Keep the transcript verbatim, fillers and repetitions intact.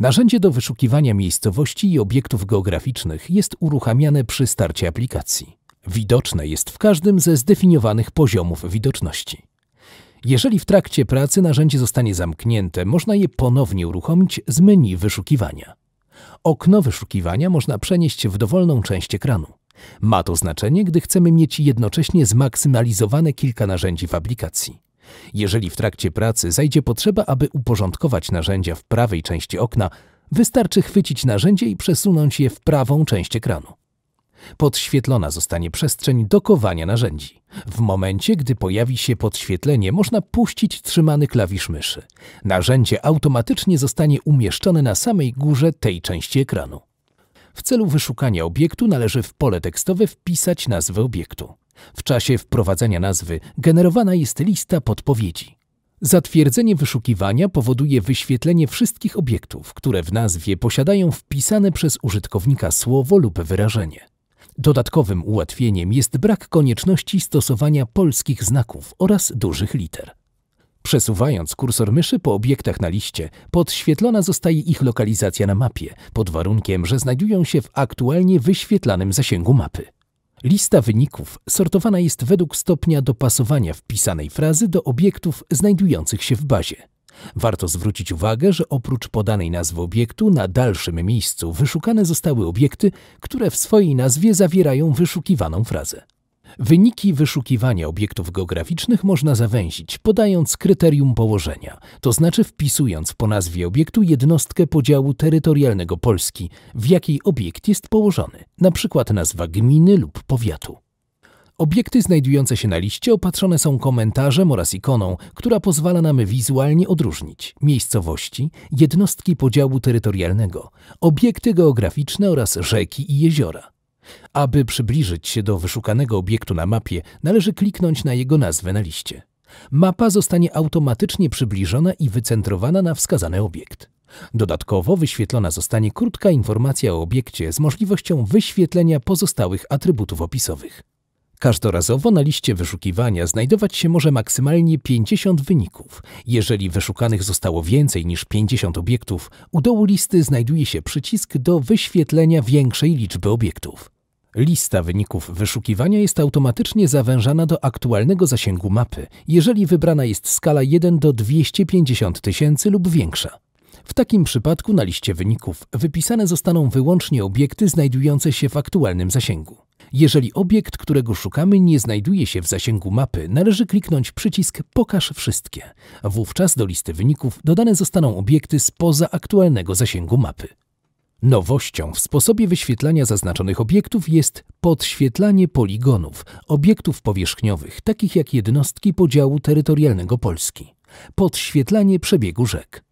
Narzędzie do wyszukiwania miejscowości i obiektów geograficznych jest uruchamiane przy starcie aplikacji. Widoczne jest w każdym ze zdefiniowanych poziomów widoczności. Jeżeli w trakcie pracy narzędzie zostanie zamknięte, można je ponownie uruchomić z menu wyszukiwania. Okno wyszukiwania można przenieść w dowolną część ekranu. Ma to znaczenie, gdy chcemy mieć jednocześnie zmaksymalizowane kilka narzędzi w aplikacji. Jeżeli w trakcie pracy zajdzie potrzeba, aby uporządkować narzędzia w prawej części okna, wystarczy chwycić narzędzie i przesunąć je w prawą część ekranu. Podświetlona zostanie przestrzeń dokowania narzędzi. W momencie, gdy pojawi się podświetlenie, można puścić trzymany klawisz myszy. Narzędzie automatycznie zostanie umieszczone na samej górze tej części ekranu. W celu wyszukania obiektu należy w pole tekstowe wpisać nazwę obiektu. W czasie wprowadzania nazwy generowana jest lista podpowiedzi. Zatwierdzenie wyszukiwania powoduje wyświetlenie wszystkich obiektów, które w nazwie posiadają wpisane przez użytkownika słowo lub wyrażenie. Dodatkowym ułatwieniem jest brak konieczności stosowania polskich znaków oraz dużych liter. Przesuwając kursor myszy po obiektach na liście, podświetlona zostaje ich lokalizacja na mapie, pod warunkiem, że znajdują się w aktualnie wyświetlanym zasięgu mapy. Lista wyników sortowana jest według stopnia dopasowania wpisanej frazy do obiektów znajdujących się w bazie. Warto zwrócić uwagę, że oprócz podanej nazwy obiektu na dalszym miejscu wyszukane zostały obiekty, które w swojej nazwie zawierają wyszukiwaną frazę. Wyniki wyszukiwania obiektów geograficznych można zawęzić, podając kryterium położenia, to znaczy wpisując po nazwie obiektu jednostkę podziału terytorialnego Polski, w jakiej obiekt jest położony, np. nazwa gminy lub powiatu. Obiekty znajdujące się na liście opatrzone są komentarzem oraz ikoną, która pozwala nam wizualnie odróżnić miejscowości, jednostki podziału terytorialnego, obiekty geograficzne oraz rzeki i jeziora. Aby przybliżyć się do wyszukanego obiektu na mapie, należy kliknąć na jego nazwę na liście. Mapa zostanie automatycznie przybliżona i wycentrowana na wskazany obiekt. Dodatkowo wyświetlona zostanie krótka informacja o obiekcie z możliwością wyświetlenia pozostałych atrybutów opisowych. Każdorazowo na liście wyszukiwania znajdować się może maksymalnie pięćdziesiąt wyników. Jeżeli wyszukanych zostało więcej niż pięćdziesiąt obiektów, u dołu listy znajduje się przycisk do wyświetlenia większej liczby obiektów. Lista wyników wyszukiwania jest automatycznie zawężana do aktualnego zasięgu mapy, jeżeli wybrana jest skala jeden do dwustu pięćdziesięciu tysięcy lub większa. W takim przypadku na liście wyników wypisane zostaną wyłącznie obiekty znajdujące się w aktualnym zasięgu. Jeżeli obiekt, którego szukamy, nie znajduje się w zasięgu mapy, należy kliknąć przycisk Pokaż wszystkie. Wówczas do listy wyników dodane zostaną obiekty spoza aktualnego zasięgu mapy. Nowością w sposobie wyświetlania zaznaczonych obiektów jest podświetlanie poligonów, obiektów powierzchniowych, takich jak jednostki podziału terytorialnego Polski, podświetlanie przebiegu rzek.